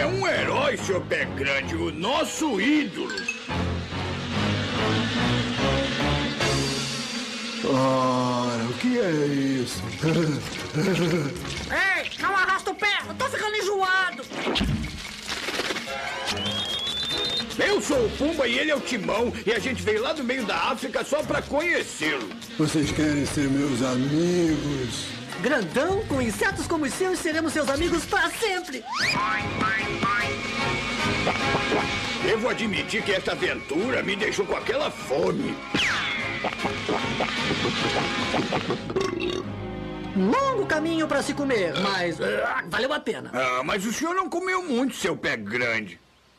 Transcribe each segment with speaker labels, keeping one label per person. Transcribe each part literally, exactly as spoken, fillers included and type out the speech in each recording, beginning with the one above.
Speaker 1: é um herói, seu Pé Grande, o nosso ídolo.
Speaker 2: Ora, o que é isso?
Speaker 3: Ei, não arrasta o pé, eu tô ficando enjoado.
Speaker 1: Eu sou o Pumba e ele é o Timão. E a gente veio lá do meio da África só pra conhecê-lo.
Speaker 2: Vocês querem ser meus amigos?
Speaker 3: Grandão, com insetos como os seus, seremos seus amigos pra sempre.
Speaker 1: Devo admitir que esta aventura me deixou com aquela fome.
Speaker 3: Longo caminho pra se comer, mas ah, valeu a pena.
Speaker 1: Ah, mas o senhor não comeu muito, seu Pé Grande.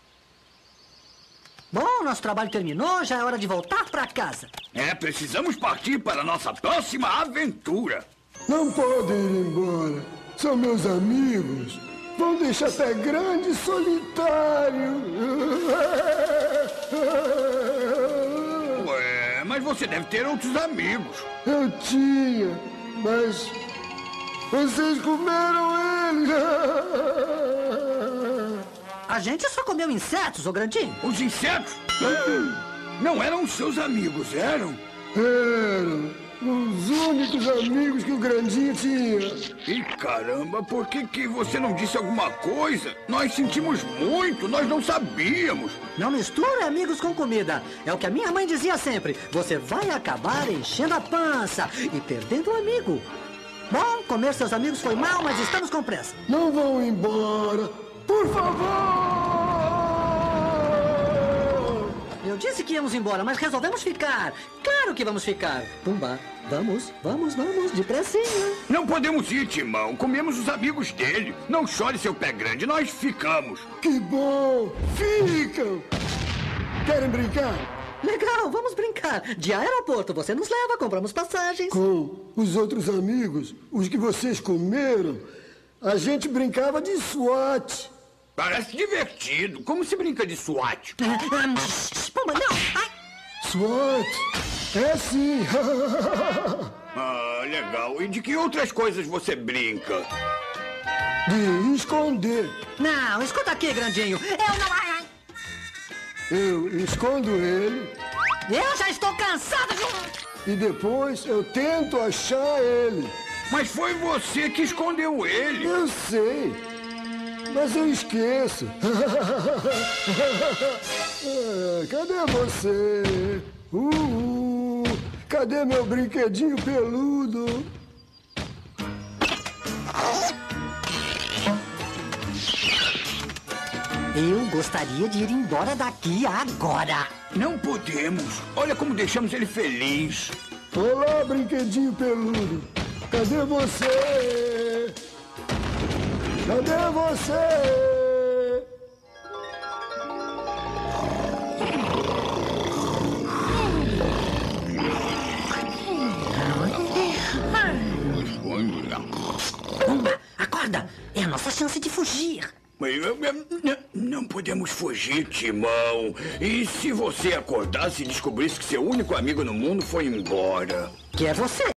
Speaker 3: Bom, nosso trabalho terminou, já é hora de voltar pra casa.
Speaker 1: É, precisamos partir para a nossa próxima aventura.
Speaker 2: Não podem ir embora. São meus amigos. Vão deixar Pé Grande solitário.
Speaker 1: Ué, mas você deve ter outros amigos.
Speaker 2: Eu tinha, mas vocês comeram ele.
Speaker 3: A gente só comeu insetos, ô Grandinho.
Speaker 1: Os insetos? Não eram seus amigos, eram?
Speaker 2: Eram os únicos amigos que o Grandinho tinha.
Speaker 1: E caramba, por que que você não disse alguma coisa? Nós sentimos muito, nós não sabíamos.
Speaker 3: Não misture amigos com comida. É o que a minha mãe dizia sempre. Você vai acabar enchendo a pança e perdendo o amigo. Bom, comer seus amigos foi mal, mas estamos com pressa.
Speaker 2: Não vão embora. Por favor!
Speaker 3: Eu disse que íamos embora, mas resolvemos ficar. Claro que vamos ficar. Pumba, vamos, vamos, vamos, depressinha.
Speaker 1: Não podemos ir, Timão. Comemos os amigos dele. Não chore, seu Pé Grande, nós ficamos.
Speaker 2: Que bom! Ficam! Querem brincar?
Speaker 3: Legal, vamos brincar. De aeroporto, você nos leva, compramos passagens.
Speaker 2: Com os outros amigos, os que vocês comeram, a gente brincava de SWAT.
Speaker 1: Parece divertido. Como se brinca de SWAT?
Speaker 3: Pumba, não! Ai.
Speaker 2: SWAT? É sim.
Speaker 1: Ah, legal. E de que outras coisas você brinca?
Speaker 2: De esconder.
Speaker 3: Não, escuta aqui, Grandinho. Eu não... Ai, ai.
Speaker 2: Eu escondo ele
Speaker 3: Eu já estou cansada de...
Speaker 2: e depois eu tento achar ele.
Speaker 1: Mas foi você que escondeu ele.
Speaker 2: Eu sei, mas eu esqueço. Ah, cadê você? Uh, cadê meu brinquedinho peludo?
Speaker 3: Eu gostaria de ir embora daqui agora.
Speaker 1: Não podemos. Olha como deixamos ele feliz.
Speaker 2: Olá, brinquedinho peludo. Cadê você? Cadê você?
Speaker 3: Pumba, acorda. É a nossa chance de fugir.
Speaker 1: Mas, não, não podemos fugir, Timão. E se você acordasse e descobrisse que seu único amigo no mundo foi embora?
Speaker 3: Que é você.